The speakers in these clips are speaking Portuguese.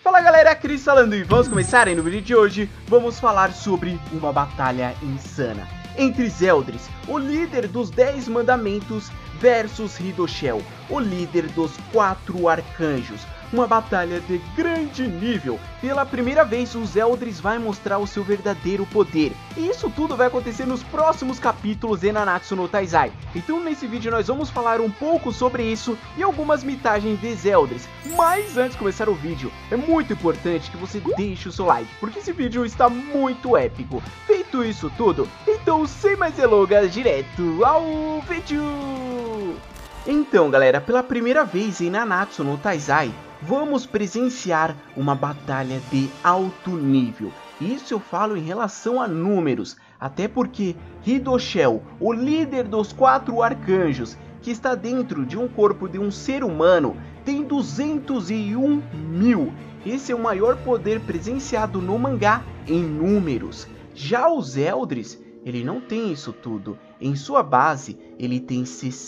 Fala galera, aqui Cris falando e vamos começar. No vídeo de hoje vamos falar sobre uma batalha insana entre Zeldris, o líder dos 10 mandamentos, versus Hydoshel, o líder dos 4 arcanjos. Uma batalha de grande nível. Pela primeira vez o Zeldris vai mostrar o seu verdadeiro poder. E isso tudo vai acontecer nos próximos capítulos de Nanatsu no Taizai. Então nesse vídeo nós vamos falar um pouco sobre isso e algumas mitagens de Zeldris. Mas antes de começar o vídeo, é muito importante que você deixe o seu like, porque esse vídeo está muito épico. Feito isso tudo, então sem mais delongas, direto ao vídeo! Então galera, pela primeira vez em Nanatsu no Taizai, vamos presenciar uma batalha de alto nível. Isso eu falo em relação a números, até porque Hydoshel, o líder dos 4 arcanjos, que está dentro de um corpo de um ser humano, tem 201 mil. Esse é o maior poder presenciado no mangá em números. Já o Zeldris, ele não tem isso tudo. Em sua base, ele tem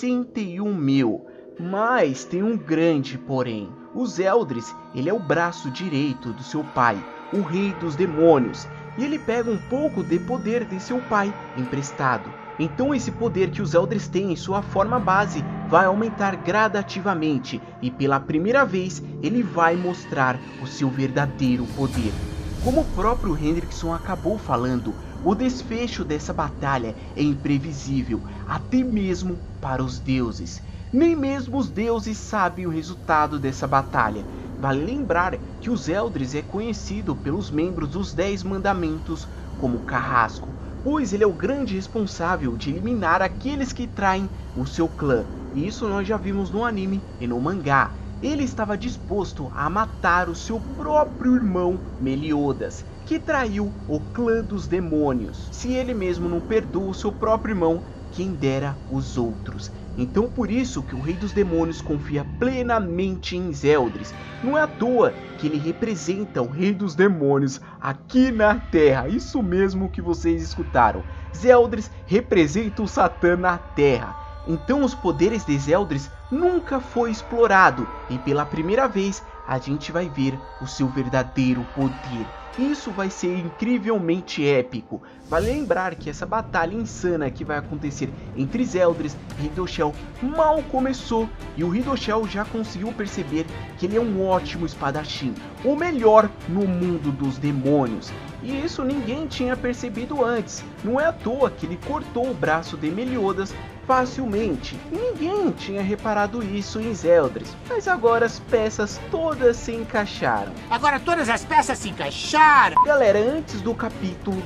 61 mil. Mas tem um grande porém. O Zeldris, ele é o braço direito do seu pai, o rei dos demônios. E ele pega um pouco de poder de seu pai emprestado. Então esse poder que o Zeldris tem em sua forma base vai aumentar gradativamente. E pela primeira vez ele vai mostrar o seu verdadeiro poder. Como o próprio Hendrickson acabou falando, o desfecho dessa batalha é imprevisível, até mesmo para os deuses. Nem mesmo os deuses sabem o resultado dessa batalha. Vale lembrar que o Zeldris é conhecido pelos membros dos 10 mandamentos como carrasco, pois ele é o grande responsável de eliminar aqueles que traem o seu clã. E isso nós já vimos no anime e no mangá. Ele estava disposto a matar o seu próprio irmão Meliodas, que traiu o clã dos demônios. Se ele mesmo não perdoa o seu próprio irmão, quem dera os outros. Então por isso que o rei dos demônios confia plenamente em Zeldris. Não é à toa que ele representa o rei dos demônios aqui na Terra. Isso mesmo que vocês escutaram. Zeldris representa o Satã na Terra. Então os poderes de Zeldris nunca foi explorado. E pela primeira vez a gente vai ver o seu verdadeiro poder. Isso vai ser incrivelmente épico. Vale lembrar que essa batalha insana que vai acontecer entre Zeldris e Hydoshel mal começou. E o Hydoshel já conseguiu perceber que ele é um ótimo espadachim, o melhor no mundo dos demônios. E isso ninguém tinha percebido antes. Não é à toa que ele cortou o braço de Meliodas facilmente. Ninguém tinha reparado isso em Zeldris. Mas agora as peças todas se encaixaram. Agora todas as peças se encaixaram. Galera, antes do capítulo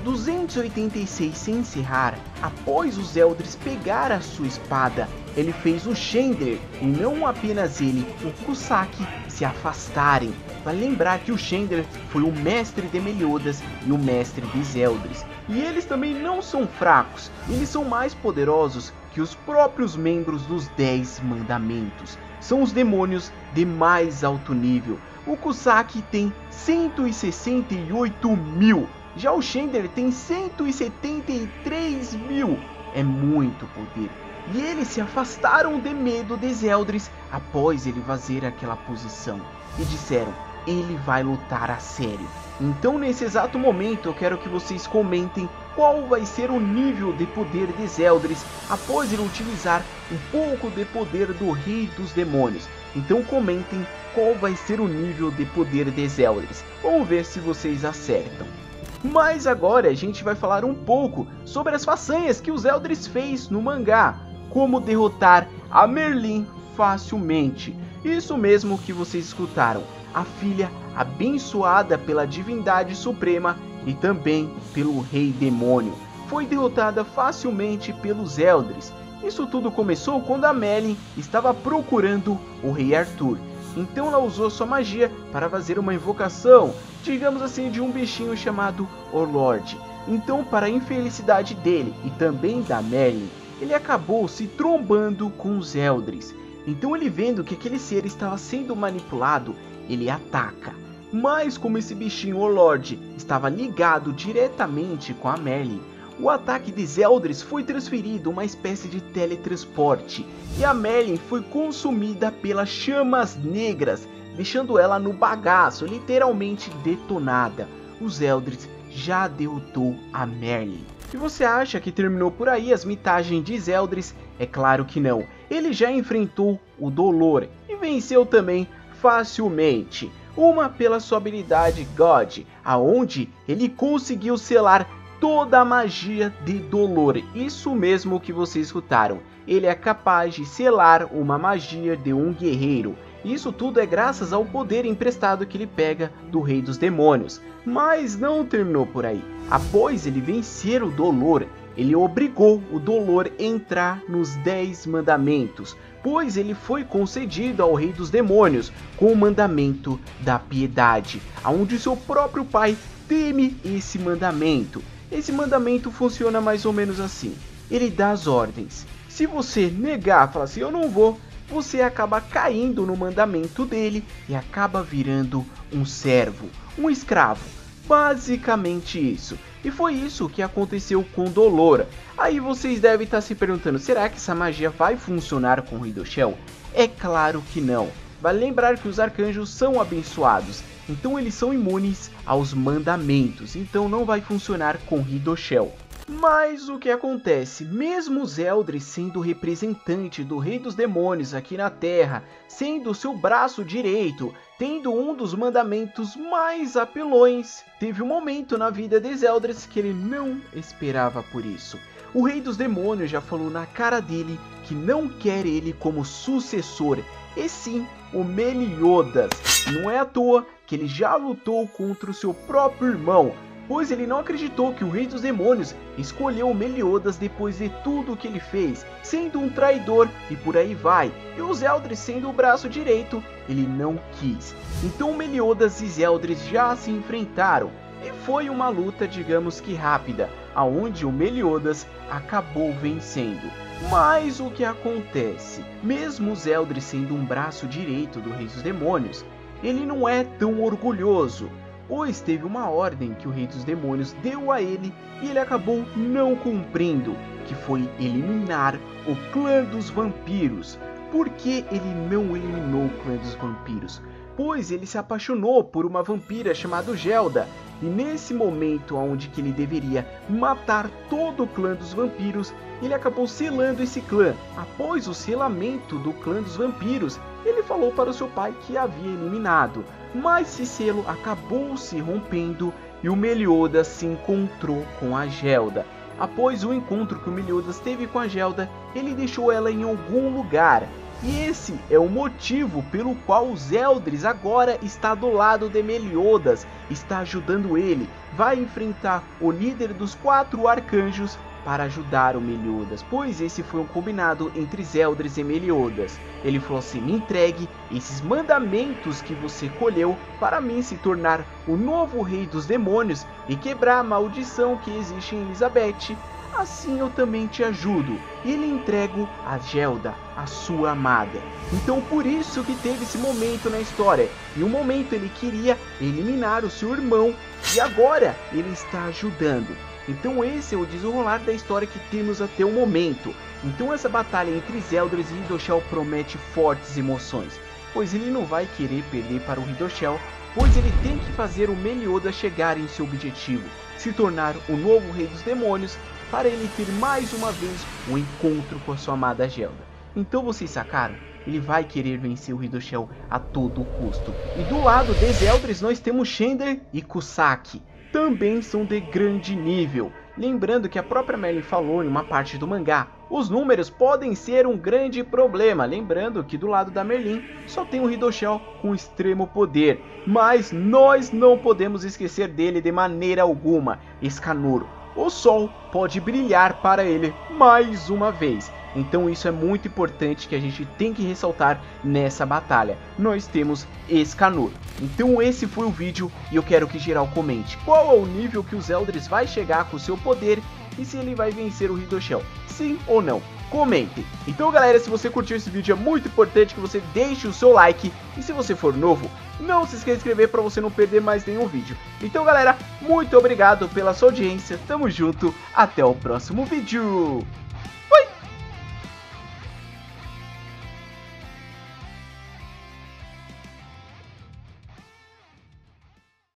286 se encerrar, após o Zeldris pegar a sua espada, ele fez o Chandler, e não apenas ele, o Kusaki, se afastarem. Vale lembrar que o Chandler foi o mestre de Meliodas e o mestre de Zeldris. E eles também não são fracos, eles são mais poderosos que os próprios membros dos 10 mandamentos. São os demônios de mais alto nível. O Kusaki tem 168 mil, já o Chandler tem 173 mil. É muito poder. E eles se afastaram de medo de Zeldris após ele fazer aquela posição. E disseram, ele vai lutar a sério. Então nesse exato momento eu quero que vocês comentem qual vai ser o nível de poder de Zeldris após ele utilizar um pouco de poder do rei dos demônios. Então comentem qual vai ser o nível de poder de Zeldris. Vamos ver se vocês acertam. Mas agora a gente vai falar um pouco sobre as façanhas que o Zeldris fez no mangá. Como derrotar a Merlin facilmente. Isso mesmo que vocês escutaram. A filha abençoada pela divindade suprema e também pelo rei demônio foi derrotada facilmente pelos Zeldris. Isso tudo começou quando a Merlin estava procurando o rei Arthur. Então ela usou sua magia para fazer uma invocação, digamos assim, de um bichinho chamado Orlord. Então, para a infelicidade dele e também da Merlin, ele acabou se trombando com os Zeldris. Então ele, vendo que aquele ser estava sendo manipulado, ele ataca. Mas como esse bichinho Orlord estava ligado diretamente com a Merlin, o ataque de Zeldris foi transferido uma espécie de teletransporte, e a Merlin foi consumida pelas chamas negras deixando ela no bagaço, literalmente detonada. Os Eldris já derrotou a Merlin. E você acha que terminou por aí as mitagens de Zeldris? É claro que não. Ele já enfrentou o Dolor e venceu também facilmente. Uma pela sua habilidade God, aonde ele conseguiu selar toda a magia de Dolor. Isso mesmo que vocês escutaram. Ele é capaz de selar uma magia de um guerreiro. Isso tudo é graças ao poder emprestado que ele pega do Rei dos Demônios. Mas não terminou por aí. Após ele vencer o Dolor, ele obrigou o Dolor a entrar nos 10 mandamentos, pois ele foi concedido ao Rei dos Demônios com o mandamento da piedade, onde seu próprio pai teme esse mandamento. Esse mandamento funciona mais ou menos assim. Ele dá as ordens. Se você negar, falar assim, eu não vou, você acaba caindo no mandamento dele e acaba virando um servo, um escravo. Basicamente isso. E foi isso que aconteceu com Dolor. Aí vocês devem estar se perguntando, será que essa magia vai funcionar com Ridoshell? É claro que não. Vale lembrar que os arcanjos são abençoados, então eles são imunes aos mandamentos, então não vai funcionar com Ridoshell. Mas o que acontece? Mesmo Zeldris sendo representante do Rei dos Demônios aqui na Terra, sendo seu braço direito, tendo um dos mandamentos mais apelões, teve um momento na vida de Zeldris que ele não esperava por isso. O Rei dos Demônios já falou na cara dele que não quer ele como sucessor, e sim o Meliodas. Não é à toa que ele já lutou contra o seu próprio irmão, pois ele não acreditou que o Rei dos Demônios escolheu o Meliodas depois de tudo o que ele fez, sendo um traidor e por aí vai. E o Zeldris sendo o braço direito, ele não quis. Então Meliodas e Zeldris já se enfrentaram e foi uma luta, digamos que rápida, aonde o Meliodas acabou vencendo. Mas o que acontece? Mesmo o Zeldris sendo um braço direito do Rei dos Demônios, ele não é tão orgulhoso, pois teve uma ordem que o Rei dos Demônios deu a ele e ele acabou não cumprindo, que foi eliminar o clã dos vampiros. Por que ele não eliminou o clã dos vampiros? Pois ele se apaixonou por uma vampira chamada Gelda, e nesse momento onde que ele deveria matar todo o clã dos vampiros, ele acabou selando esse clã. Após o selamento do clã dos vampiros, ele falou para o seu pai que havia eliminado, mas esse selo acabou se rompendo e o Meliodas se encontrou com a Gelda. Após o encontro que o Meliodas teve com a Gelda, ele deixou ela em algum lugar. E esse é o motivo pelo qual o Zeldris agora está do lado de Meliodas, está ajudando ele, vai enfrentar o líder dos 4 arcanjos para ajudar o Meliodas, pois esse foi um combinado entre Zeldris e Meliodas. Ele falou assim, me entregue esses mandamentos que você colheu para mim se tornar o novo Rei dos Demônios e quebrar a maldição que existe em Elizabeth. Assim eu também te ajudo. E ele entrega a Gelda, a sua amada. Então por isso que teve esse momento na história. Em um momento ele queria eliminar o seu irmão e agora ele está ajudando. Então esse é o desenrolar da história que temos até o momento. Então essa batalha entre Zeldris e Ridoshell promete fortes emoções, pois ele não vai querer perder para o Ridoshell, pois ele tem que fazer o Meliodas chegar em seu objetivo, se tornar o novo Rei dos Demônios, para ele ter mais uma vez um encontro com a sua amada Gelda. Então vocês sacaram? Ele vai querer vencer o Ridoshell a todo custo. E do lado de Zeldris nós temos Shender e Kusaki. Também são de grande nível. Lembrando que a própria Merlin falou em uma parte do mangá, os números podem ser um grande problema. Lembrando que do lado da Merlin só tem o Ridoshell com extremo poder. Mas nós não podemos esquecer dele de maneira alguma, Escanor. O sol pode brilhar para ele mais uma vez. Então isso é muito importante que a gente tem que ressaltar nessa batalha. Nós temos Escanor. Então esse foi o vídeo e eu quero que geral comente qual é o nível que o Zeldris vai chegar com o seu poder e se ele vai vencer o Ridoshell. Sim ou não? Comentem. Então galera, se você curtiu esse vídeo é muito importante que você deixe o seu like. E se você for novo, não se esqueça de inscrever para você não perder mais nenhum vídeo. Então galera, muito obrigado pela sua audiência. Tamo junto, até o próximo vídeo.